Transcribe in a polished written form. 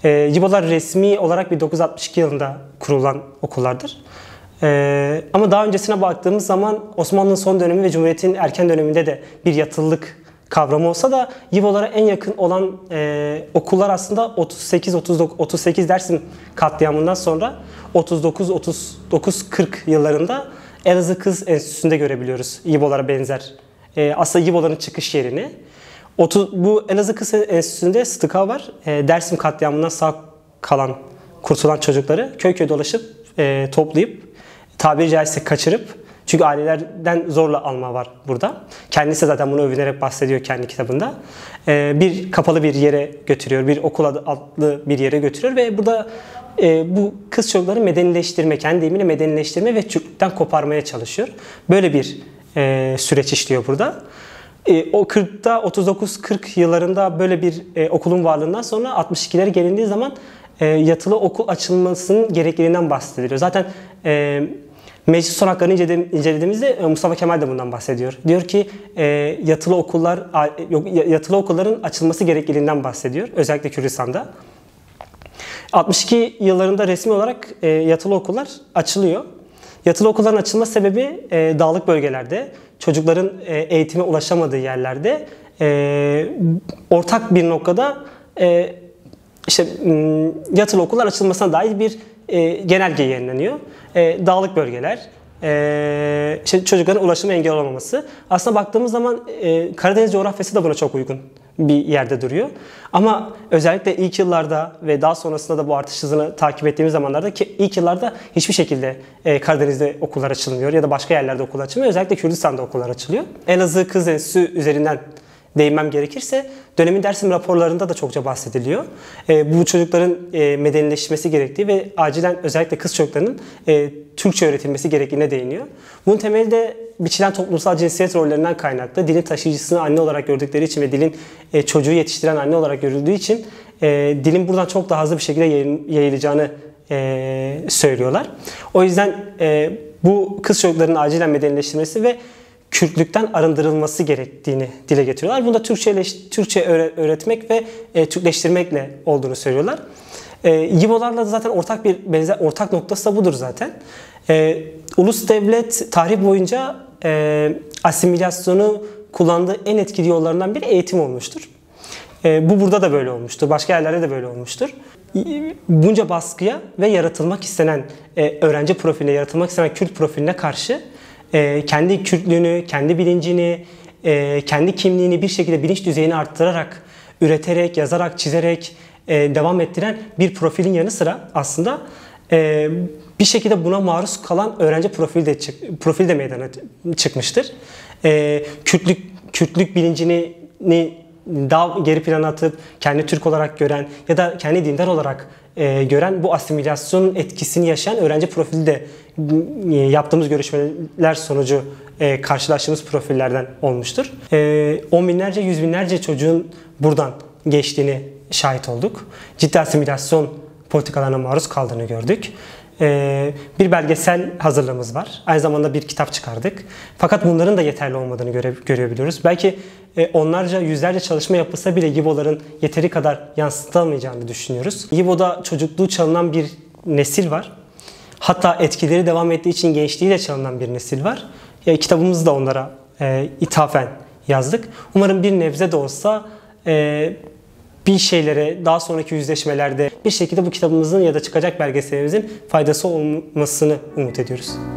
YİBO'lar resmi olarak 1962 yılında kurulan okullardır. Ama daha öncesine baktığımız zaman Osmanlı'nın son dönemi ve Cumhuriyet'in erken döneminde de bir yatılılık kavramı olsa da YİBO'lara en yakın olan okullar aslında 38 Dersim katliamından sonra 39-40 yıllarında Elazığ Kız Enstitüsü'nde görebiliyoruz YİBO'lara benzer. Aslında YİBO'ların çıkış yerini. Bu Elazığ Kız Enstitüsü'nde STK var. Dersim katliamından sağ kalan, kurtulan çocukları köy köy dolaşıp toplayıp tabiri caizse kaçırıp, çünkü ailelerden zorla alma var burada. Kendisi zaten bunu övünerek bahsediyor kendi kitabında. Bir kapalı bir yere götürüyor, bir okul adlı bir yere götürüyor ve burada bu kız çocukları medenileştirme, kendi deyimiyle medenileştirme ve Türklükten koparmaya çalışıyor. Böyle bir süreç işliyor burada. O 39-40 yıllarında böyle bir okulun varlığından sonra 62'lere gelindiği zaman yatılı okul açılmasının gerekliliğinden bahsediliyor. Zaten meclis son haklarını incelediğimizde Mustafa Kemal de bundan bahsediyor. Diyor ki yatılı okulların açılması gerekliliğinden bahsediyor. Özellikle Kürdistan'da. 62 yıllarında resmi olarak yatılı okullar açılıyor. Yatılı okulların açılma sebebi dağlık bölgelerde, çocukların eğitime ulaşamadığı yerlerde ortak bir noktada yatılı okullar açılmasına dair bir genelge yayınlanıyor. Dağlık bölgeler, çocukların ulaşıma engel olamaması. Aslında baktığımız zaman Karadeniz coğrafyası da buna çok uygun bir yerde duruyor. Ama özellikle ilk yıllarda ve daha sonrasında da bu artış hızını takip ettiğimiz zamanlarda, ki ilk yıllarda hiçbir şekilde Karadeniz'de okullar açılmıyor ya da başka yerlerde okullar açılmıyor. Özellikle Kürdistan'da okullar açılıyor. Elazığ Kız Enstitüsü üzerinden değinmem gerekirse dönemin Dersim raporlarında da çokça bahsediliyor. Bu çocukların medenileşmesi gerektiği ve acilen özellikle kız çocuklarının Türkçe öğretilmesi gerektiğine değiniyor. Bunun temeli de biçilen toplumsal cinsiyet rollerinden kaynaklı. Dilin taşıyıcısını anne olarak gördükleri için ve dilin çocuğu yetiştiren anne olarak görüldüğü için dilin buradan çok daha hızlı bir şekilde yayılacağını söylüyorlar. O yüzden bu kız çocuklarının acilen medenileştirilmesi ve Kürtlükten arındırılması gerektiğini dile getiriyorlar. Bunda Türkçe öğretmek ve Türkleştirmekle olduğunu söylüyorlar. YİBO'larla da zaten ortak noktası da budur zaten. Ulus devlet tarih boyunca asimilasyonu kullandığı en etkili yollarından biri eğitim olmuştur. Bu burada da böyle olmuştur. Başka yerlerde de böyle olmuştur. Bunca baskıya ve yaratılmak istenen öğrenci profiline, yaratılmak istenen Kürt profiline karşı kendi Kürtlüğünü, kendi bilincini, kendi kimliğini bir şekilde bilinç düzeyini arttırarak, üreterek, yazarak, çizerek devam ettiren bir profilin yanı sıra aslında bir şekilde buna maruz kalan öğrenci profili de meydana çıkmıştır. Kürtlük bilincini daha geri plana atıp kendi Türk olarak gören ya da kendi dindar olarak gören, bu asimilasyonun etkisini yaşayan öğrenci profili de yaptığımız görüşmeler sonucu karşılaştığımız profillerden olmuştur. On binlerce, yüz binlerce çocuğun buradan geçtiğini şahit olduk. Ciddi asimilasyon politikalarına maruz kaldığını gördük. Bir belgesel hazırlığımız var. Aynı zamanda bir kitap çıkardık. Fakat bunların da yeterli olmadığını görebiliyoruz. Belki onlarca, yüzlerce çalışma yapılsa bile YİBO'ların yeteri kadar yansıtamayacağını düşünüyoruz. YİBO'da çocukluğu çalınan bir nesil var. Hatta etkileri devam ettiği için gençliğiyle çalınan bir nesil var. Kitabımızı da onlara ithafen yazdık. Umarım bir nebze de olsa bir şeylere, daha sonraki yüzleşmelerde bir şekilde bu kitabımızın ya da çıkacak belgeselimizin faydası olmasını umut ediyoruz.